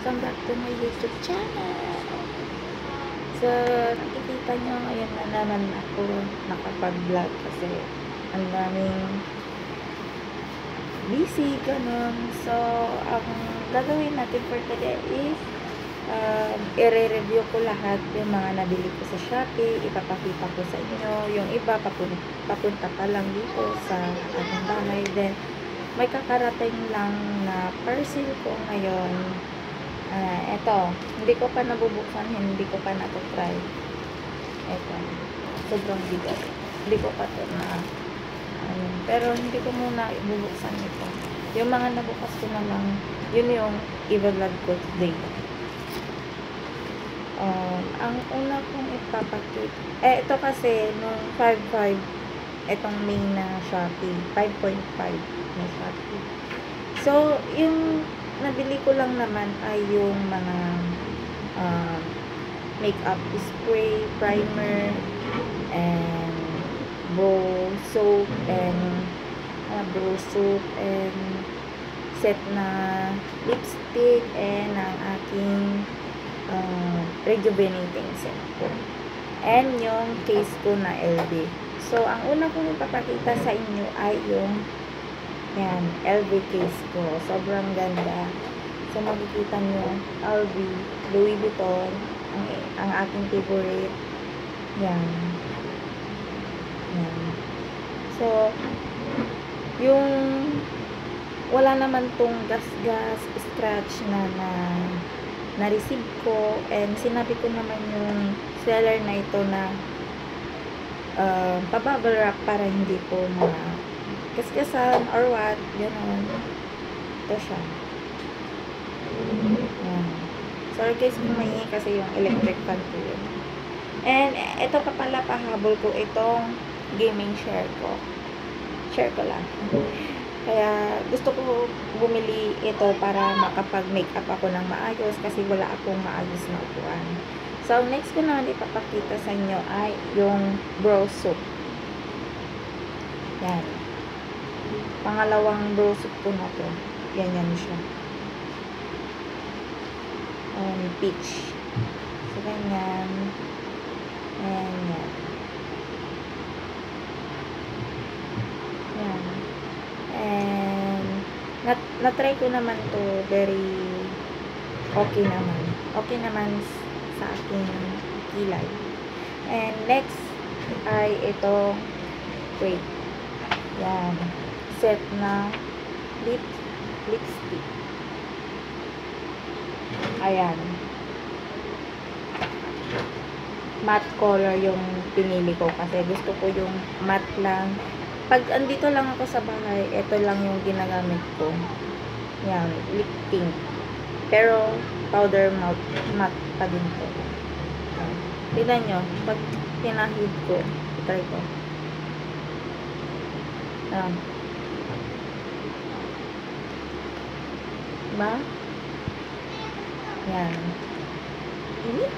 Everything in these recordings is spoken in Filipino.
welcome back to my YouTube channel. So, nakikita nyo ngayon na naman ako nakapag-vlog kasi ang daming busy, ganun. So, ang gagawin natin for today is i-review ko lahat yung mga nabili ko sa Shopee, ipapakita ko sa inyo. Yung iba papunta pa lang dito sa ating bahay. Then, may kakarating lang na parcel ko ngayon. Eto, hindi ko pa nabubuksan, hindi ko pa na-try. Eto, sobrang bigat. Hindi ko pa ito na pero hindi ko muna ibubuksan ito. Yung mga nabukas ko na lang, yun yung i-vlog ko today. Ang una kong ipapakita, ito kasi nung 5.5 itong May na Shopee, 5.5 na Shopee. So, yung nabili ko lang naman ay yung mga makeup spray, primer, and brow soap, and set na lipstick, and ang aking rejuvenating shampoo. And yung case ko na LV. So, ang una kong ipapakita sa inyo ay yung yan, LV case ko. Sobrang ganda. So, makikita nyo, LV, Louis Vuitton, ang aking favorite. Yan. Yan. So, yung wala naman tong gas-gas, scratch na receive ko, and sinabi ko naman yung seller na ito na pa-bubble wrap para hindi po kasgasan or what, gano'n. Ito siya. Yan. Sorry guys kung may kasi yung electric fan ko yun. And ito pa pala, pahabol ko itong gaming share ko. Share ko lang. Kaya gusto ko bumili ito para makapag-makeup ako ng maayos kasi wala akong maayos na upuan. So, next ko naman ipapakita sa inyo ay yung brow soap. Yan. Pangalawang brow soap ko na to. Yan siya. Peach. So, ganyan. And yan. Yan. And na-try ko naman to, very okay naman. Okay naman sa aking kilay. And next ay itong wait. Yan. Set na lipstick. Ayan. Matte color yung pinili ko kasi gusto ko yung matte lang. Pag andito lang ako sa bahay, ito lang yung ginagamit ko. Yan, lip pink. Pero, powder matte pa din to. Tignan nyo, pag pinahid ko, try ko. Diba? Yan. Init.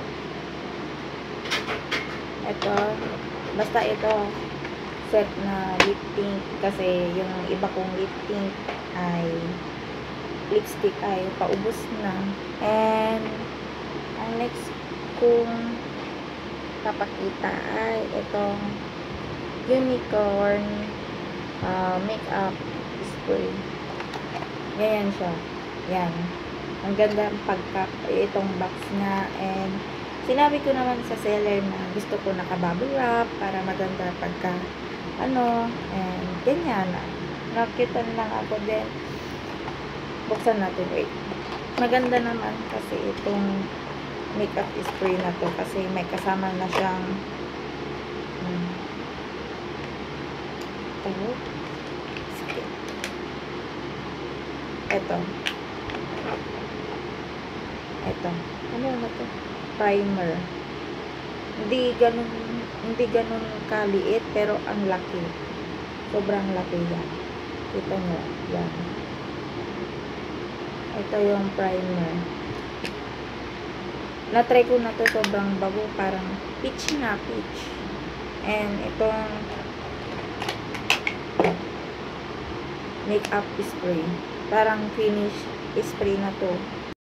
Ito, basta ito, set na lip tint kasi yung iba kong lip tint ay lipstick ay paubos na. And ang next kong papakita ay itong unicorn makeup spray. Ganyan siya. Yan. Ang ganda ang itong box nga, and sinabi ko naman sa seller na gusto ko naka-bubble wrap para maganda pagka and ganyan. Nakitan lang ako din. Buksan natin. Wait. Maganda naman kasi itong makeup spray na to kasi may kasama na siyang ito. Ano na to? Primer. Hindi ganun kaliit, pero ang laki. Sobrang laki yan. Kita nyo. Yan. Ito yung primer. Na-try ko na to, sobrang bago. Parang peach na, peach. And itong makeup spray. Parang finish spray na to.